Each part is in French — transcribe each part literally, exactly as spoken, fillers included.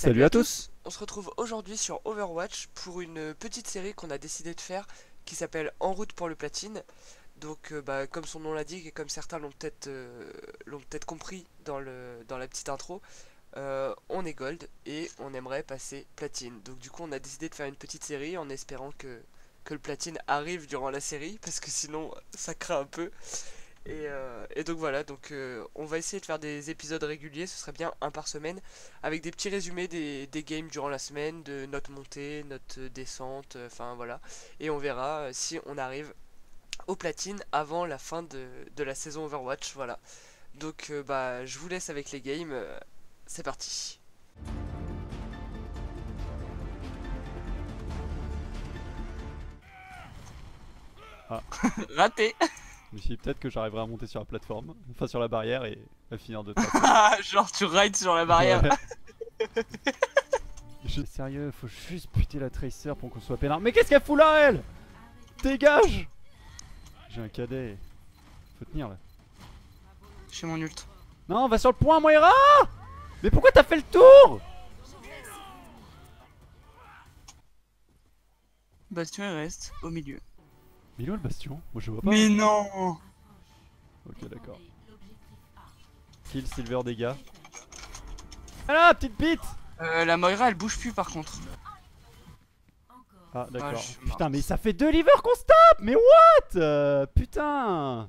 Salut à tous. On se retrouve aujourd'hui sur Overwatch pour une petite série qu'on a décidé de faire qui s'appelle En route pour le platine. Donc euh, bah, comme son nom l'indique et comme certains l'ont peut-être euh, l'ont peut-être compris dans, le, dans la petite intro, euh, on est gold et on aimerait passer platine. Donc du coup on a décidé de faire une petite série en espérant que, que le platine arrive durant la série parce que sinon ça craint un peu. Et, euh, et donc voilà, donc euh, on va essayer de faire des épisodes réguliers, ce serait bien un par semaine, avec des petits résumés des, des games durant la semaine, de notre montée, notre descente, enfin euh, voilà. Et on verra euh, si on arrive au platine avant la fin de, de la saison Overwatch, voilà. Donc euh, bah je vous laisse avec les games, euh, c'est parti. Ah. Raté. Je me suis dit peut-être que j'arriverai à monter sur la plateforme, enfin sur la barrière et à finir de passer. Genre tu rides sur la barrière. Ouais. Je... Sérieux, faut juste buter la Tracer pour qu'on soit peinard. Mais qu'est-ce qu'elle fout là, elle? Dégage! J'ai un cadet. Faut tenir là. J'ai mon ult. Non, va sur le point, Moira! Mais pourquoi t'as fait le tour? Bastion il reste au milieu. Mais il est où le bastion? Moi je vois pas. Mais non! Ok, d'accord. Kill, silver, dégâts. Ah là, petite bite! Euh, la Moira elle bouge plus par contre. Ah d'accord. Ah, putain, mais ça fait deux livres qu'on se tape! Mais what? euh, Putain!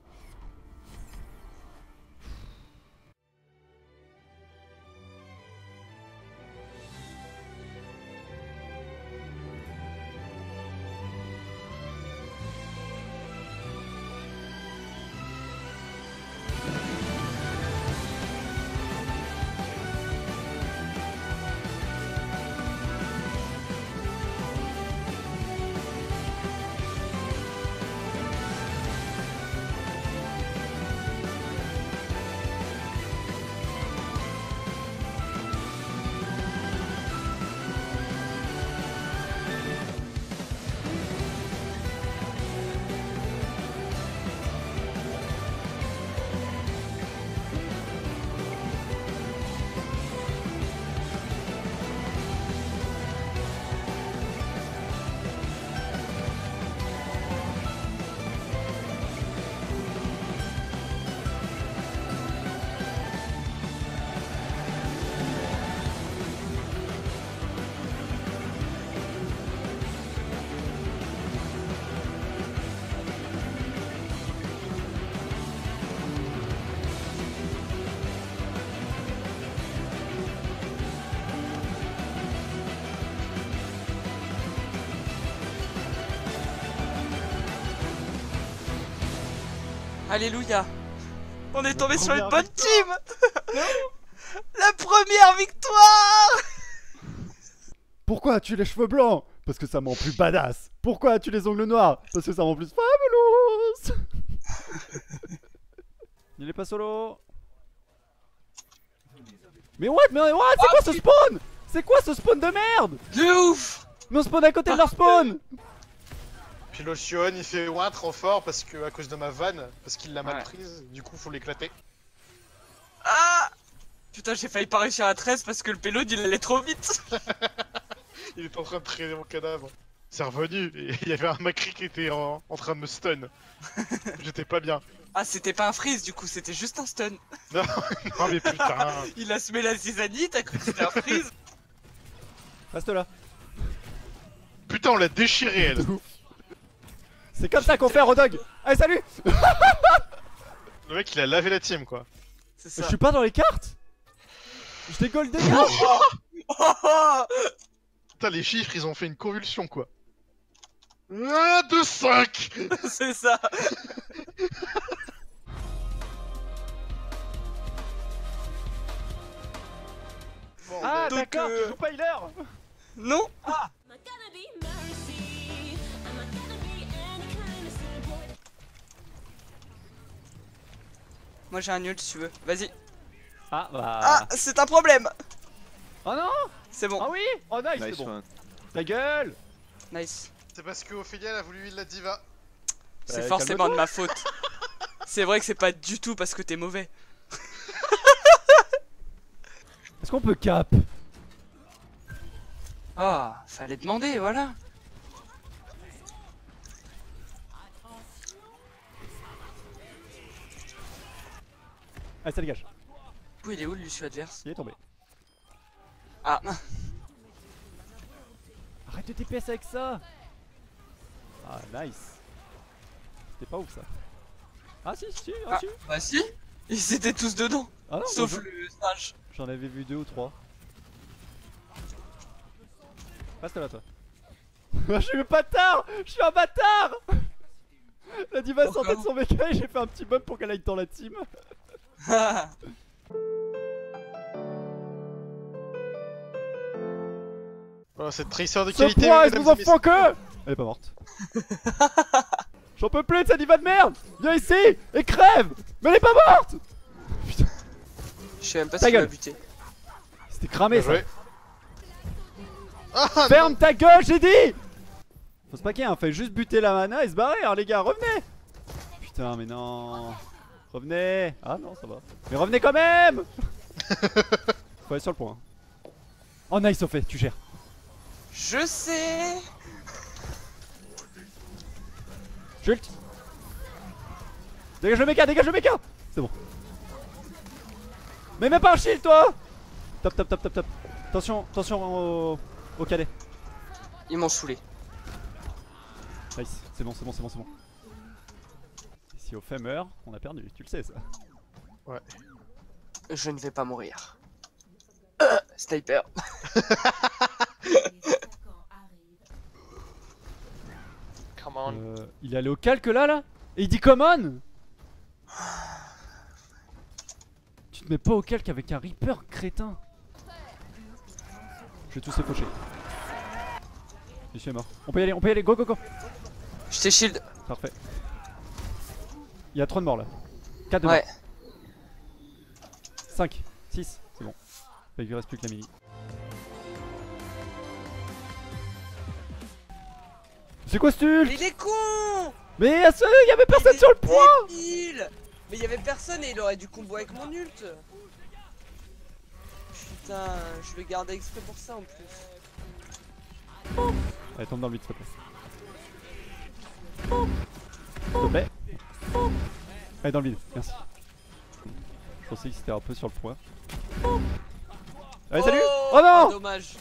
Alléluia. On est tombé La sur une première bonne team. La première victoire. Pourquoi as-tu les cheveux blancs? Parce que ça me rend plus badass. Pourquoi as-tu les ongles noirs? Parce que ça me rend plus fabulous. Il est pas solo. Mais what? Mais what? C'est quoi ce spawn? C'est quoi ce spawn de merde? De ouf. Mais on spawn à côté de leur spawn. Puis l'Ocean il fait ouin trop fort parce que à cause de ma vanne, parce qu'il l'a mal Ouais. prise, du coup faut l'éclater. Ah. Putain j'ai failli pas réussir à treize parce que le payload il allait trop vite. Il est en train de traîner mon cadavre. C'est revenu, et il y avait un Macri qui était en, en train de me stun. J'étais pas bien. Ah c'était pas un freeze du coup c'était juste un stun. Non, non mais putain. Il a semé la zizanite à cause que c'était un freeze. Reste là. Putain on l'a déchiré elle. C'est comme ça qu'on fait Rodog. Allez salut. Le mec il a lavé la team quoi. C'est Je ça. suis pas dans les cartes. Je dégolle des gars. Oh, oh. Putain les chiffres ils ont fait une convulsion quoi. un, deux, cinq. C'est ça. Bon, Ah ben, d'accord, euh, tu joues pas healer. Non. Moi j'ai un ult si tu veux. Vas-y. Ah bah. Ah c'est un problème. Oh non. C'est bon. Ah oui. Oh nice, Nice c'est bon. one. Ta gueule. Nice. c'est parce que Ophélia a voulu heal la diva. C'est Bah, forcément de calme-toi. ma faute. C'est vrai que c'est pas du tout parce que t'es mauvais. Est-ce qu'on peut cap? Ah, fallait demander, voilà. Ah, ça dégage. Du coup, il est où le Lucio adverse? Il est tombé. Ah, Arrête de T P S avec ça. Ah, nice. C'était pas ouf ça. Ah, si, si, ah, ah si. bah si. Ils étaient tous dedans, Ah non, sauf moi, le singe. j'en avais vu deux ou trois. Reste là, toi. Je suis un bâtard. Je suis un bâtard. La diva Pourquoi sortait de son méca et j'ai fait un petit bump pour qu'elle aille dans la team. Voilà, cette tracer de Ce qualité. point, mesdames vous en et messieurs. font que. Elle est pas morte. J'en peux plus de cette diva de merde. Viens ici et crève. Mais elle est pas morte. Putain, Je sais même pas Ta si il m'a gueule. buté. c'était cramé Bien ça. joué. Ah, Ferme ta gueule, j'ai dit. Faut se paquer, hein, fait juste buter la mana et se barrer, hein, les gars, revenez. Putain, mais non. Revenez. Ah non, ça va. Mais revenez quand même. Faut aller sur le point. Oh nice, au fait, tu gères. Je sais. Jult. Dégage le méca, dégage le méca. C'est bon. Mais même pas un shield, toi. Top, top, top, top, top. Attention, attention au, au cadet. Ils m'ont saoulé. Nice, c'est bon, c'est bon, c'est bon, c'est bon. Et si au fait meurt, on a perdu, tu le sais ça. Je ne vais pas mourir. Euh, sniper. come on. Euh, il est allé au calque là, là. Et il dit come on. Tu te mets pas au calque avec un Reaper, crétin. Je vais tous les faucher. Je suis mort. On peut y aller, on peut y aller, go go go. Je t'ai shield. Parfait. Il y a trop de morts là. quatre de Ouais. morts. cinq, six, c'est bon. Il lui reste plus que la mini. C'est quoi ce Mais ult? il est con. Mais à ce, il y avait personne Il sur le est point. débile. Mais il y avait personne et il aurait dû combo avec mon ult. Putain, je le gardais exprès pour ça en plus. Allez, tombe dans le vide, s'il te plaît. S'il te plaît. Allez, dans le vide, merci. Je pensais que c'était un peu sur le point. Allez, salut. Oh non. Dommage.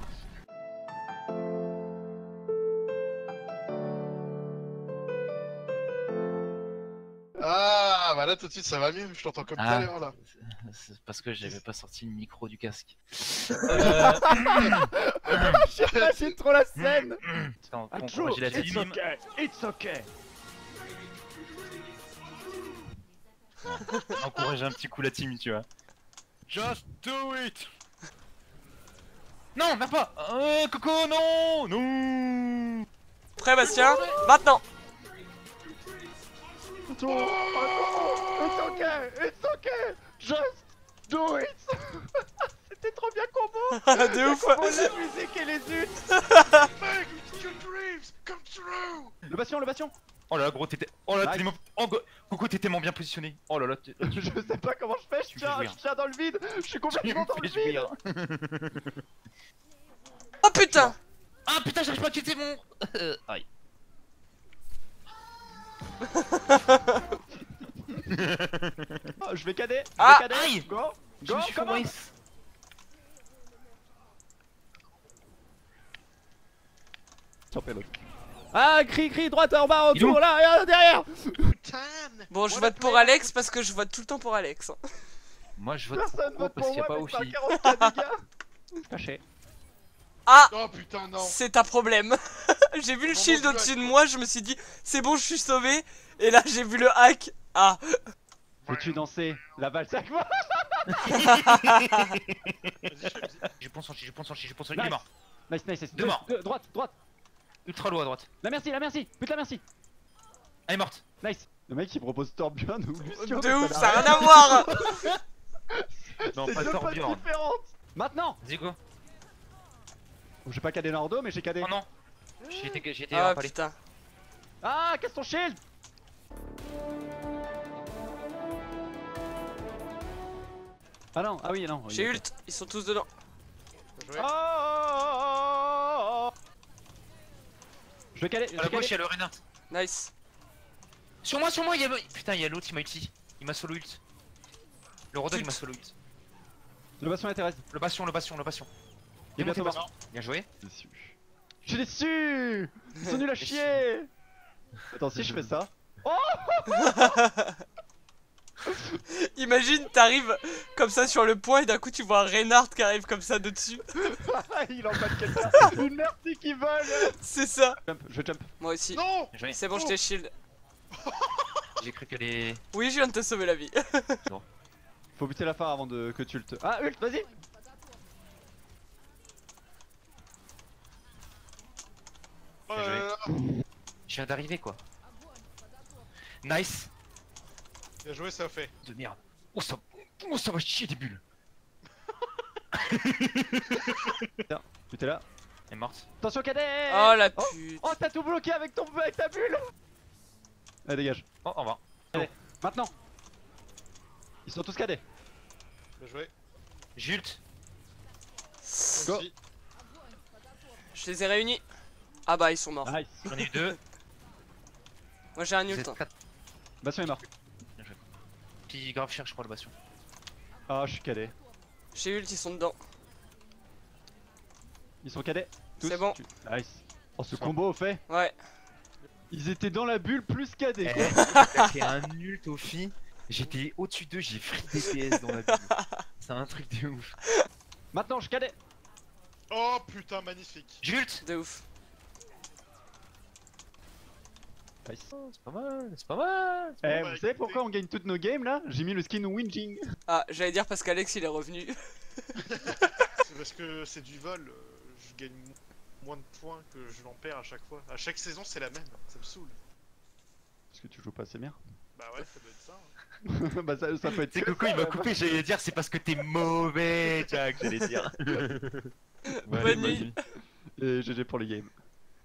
Ah, bah là tout de suite ça va mieux, je t'entends comme tout à Ah. l'heure là. C'est parce que j'avais pas sorti le micro du casque. J'imagine trop la scène. Quand on corrige la team, okay, it's okay. encourager un petit coup la team, tu vois. Just do it. Non, même pas. Euh, Coco, non, non. Prêt Bastien? Maintenant. It's okay, it's okay, just do it. C'était trop bien combo. De ouf. Combo, la musique et les uts. Make your dreams come true. Le bastion, le bastion. Oh là là, gros, t'étais. Oh là, Nice. tellement. Oh, go- Coco, t'es tellement bien positionné. Oh là là, t'es- Je sais pas comment je fais, je Tu me tiens, fais jouir. je tiens dans le vide. Je suis tu complètement dans me le fais vide. jouir. Oh putain. Ah putain, j'arrive pas à quitter mon. Euh, Aïe. Ah, je vais cadet. Je Ah, vais cadet. aïe. Go. Je Go, me suis fait come on. Maurice. Tiens, fais l'autre. Ah, cri, cri, droite, en bas, en Il est où dessous, là, et derrière. Bon, je vote pour Alex parce que je vote tout le temps pour Alex. Moi, je vote Personne pour vote Coco parce pour qu'il y a moi, pas mais c'est un Oshi. quarante K dégâts. Caché. Ah, Oh putain non. c'est un problème. J'ai vu le Bon, shield bon, au-dessus de bon. moi, je me suis dit c'est bon, je suis sauvé. Et là, j'ai vu le hack. Ah, Veux-tu danser la valse avec moi? Je pense en chi, je pense en chi, je pense en chi. Il est Nice. mort. Nice, nice, nice. Deux morts. Deux, droite, droite. Ultra low à droite. La merci, la merci. Putain, la merci. Elle est morte. Nice. Le mec il propose Torbjörn ou Lucio. de mais ouf, n'a ça a rien à voir. Non, C'est pas deux potes Torbjörn. différentes. Maintenant. Vas-y, go. Oh, j'ai pas cadé Nardo, mais j'ai cadé. Oh non. J'ai été, j'ai été Ah empalé. putain. Ah, casse ton shield. Ah non, ah oui, non. J'ai ult, ils sont tous dedans. Bien joué. Oh, Je vais caler, je À la vais gauche, caler. il y a le Reinhardt. Nice. Sur moi, sur moi, il y a... Putain, il y a l'autre, il m'a ulti. Il m'a solo ult. Le Rodog, il m'a Ult. solo ult. Le bastion intéresse. Le bastion, le bastion, le bastion. Il est bientôt monté mort. Bien joué. Déçu. Je suis déçu. Ils sont nuls à chier. Attends, si je fais ça. Imagine, t'arrives comme ça sur le point et d'un coup tu vois un Reinhardt qui arrive comme ça de dessus. Il empale quelqu'un. Une merci qui vole. C'est ça. Jump, je jump. Moi aussi. Non. Bien joué. C'est bon, je t'ai shield. J'ai cru qu'elle est... Oui, je viens de te sauver la vie. Faut buter la phare avant de que tu ult. Ah, ult, vas-y. Bien joué. Euh, Je viens d'arriver, quoi. Nice. Bien joué, ça fait. De merde. Oh, ça... Oh, ça va chier des bulles. Butez là. Elle est morte. Attention, cadet. Oh la Oh, pute. oh, t'as tout bloqué avec ton avec ta bulle. Allez, dégage. Oh, au revoir. Maintenant. Ils sont tous cadets. Bien joué. J'ult. Go. Aussi. Je les ai réunis. Ah bah ils sont morts. Nice. J'en ai eu deux. Moi j'ai un Vous ult. êtes hein. quatre. Bastion est mort. Qui grave cher, je crois, le bastion. Ah, je suis cadet. J'ai ult, ils sont dedans. Ils sont cadets. Tous. C'est bon. Tu- Nice. Oh, ce Bon. combo au fait. Ouais. Ils étaient dans la bulle plus cadets. Eh, t'as fait un ult au fi. J'étais au-dessus d'eux, j'ai free D P S dans la bulle. C'est un truc de ouf. Maintenant, je cadet. Oh putain, magnifique. J'ult. De ouf. Nice. C'est pas mal, c'est pas mal. Eh, bah, vous écoutez. savez pourquoi on gagne toutes nos games là? J'ai mis le skin Winging. Ah, j'allais dire parce qu'Alex il est revenu. C'est parce que c'est du vol. euh, Je gagne mo- moins de points que je l'en perds à chaque fois. À chaque saison, c'est la même. Ça me saoule. Parce que tu joues pas assez bien. Bah ouais, ça doit être ça. hein. Bah, ça, ça peut être. C'est que Coco, ça, il m'a ouais. coupé, j'allais dire c'est parce que t'es mauvais, Jack, j'allais dire. Bonne nuit. Et G G pour les games.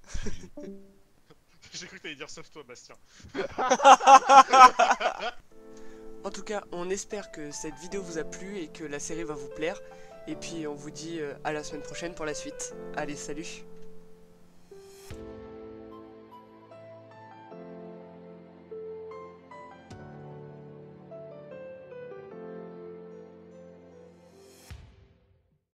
J'ai cru que t'allais dire sauf toi, Bastien. En tout cas, on espère que cette vidéo vous a plu et que la série va vous plaire. Et puis on vous dit euh, à la semaine prochaine pour la suite. Allez, salut.